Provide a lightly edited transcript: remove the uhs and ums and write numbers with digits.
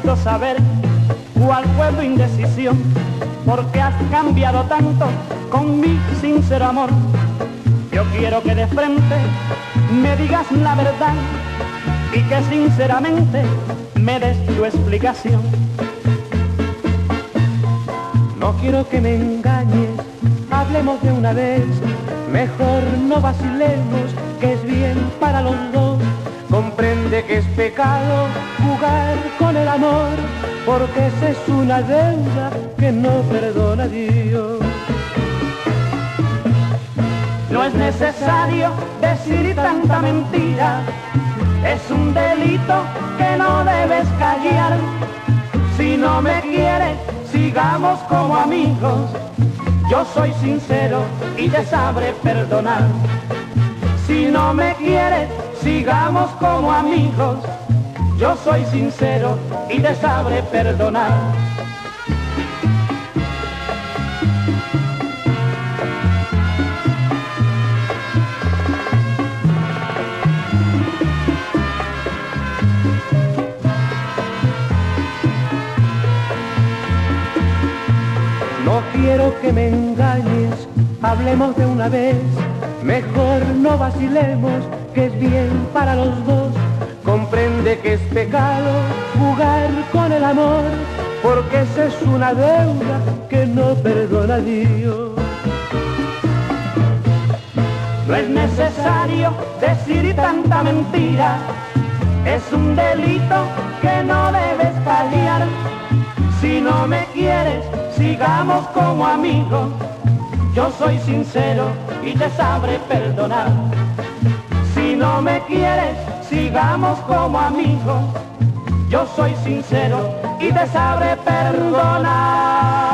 necesito saber cuál fue tu indecisión, porque has cambiado tanto con mi sincero amor. Yo quiero que de frente me digas la verdad y que sinceramente me des tu explicación. No quiero que me engañes, hablemos de una vez, mejor no vacilemos, que es bien para los dos. Comprende que es pecado jugar con el amor, porque esa es una deuda que no perdona Dios. No es necesario decir tanta mentira, es un delito que no debes callar. Si no me quieres, sigamos como amigos, yo soy sincero y te sabré perdonar. Si no me quieres, sigamos como amigos, yo soy sincero y te sabré perdonar. No quiero que me engañes, hablemos de una vez, mejor no vacilemos, que es bien para los dos. Comprende que es pecado jugar con el amor, porque esa es una deuda que no perdona Dios. No es necesario decir tanta mentira, es un delito que no debes paliar. Si no me quieres, sigamos como amigos, yo soy sincero y te sabré perdonar. Si no me quieres, sigamos como amigos, yo soy sincero y te sabré perdonar.